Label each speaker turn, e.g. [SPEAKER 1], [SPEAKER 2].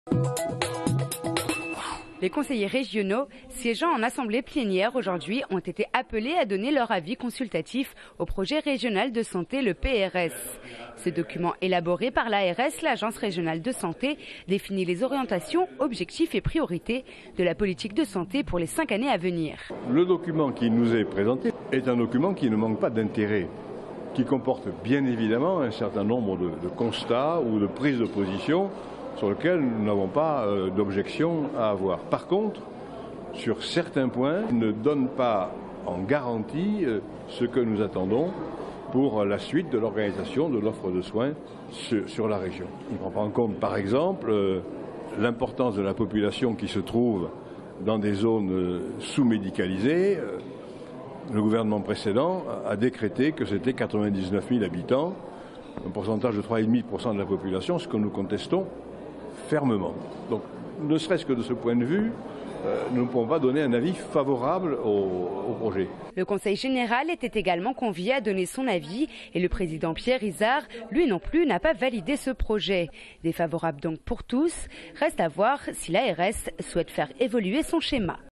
[SPEAKER 1] Les conseillers régionaux siégeant en assemblée plénière aujourd'hui ont été appelés à donner leur avis consultatif au projet régional de santé, le PRS. Ce document élaboré par l'ARS, l'Agence régionale de santé, définit les orientations, objectifs et priorités de la politique de santé pour les 5 années à venir.
[SPEAKER 2] Le document qui nous est présenté est un document qui ne manque pas d'intérêt, qui comporte bien évidemment un certain nombre de constats ou de prises de position sur lesquels nous n'avons pas d'objection à avoir. Par contre, sur certains points, il ne donne pas en garantie ce que nous attendons pour la suite de l'organisation de l'offre de soins sur la région. Il ne prend pas en compte, par exemple, l'importance de la population qui se trouve dans des zones sous-médicalisées. Le gouvernement précédent a décrété que c'était 99 000 habitants, un pourcentage de 3,5% de la population, ce que nous contestons fermement. Donc, ne serait-ce que de ce point de vue, nous ne pouvons pas donner un avis favorable au projet.
[SPEAKER 1] Le Conseil général était également convié à donner son avis et le président Pierre Izard, lui non plus, n'a pas validé ce projet. Défavorable donc pour tous. Reste à voir si l'ARS souhaite faire évoluer son schéma.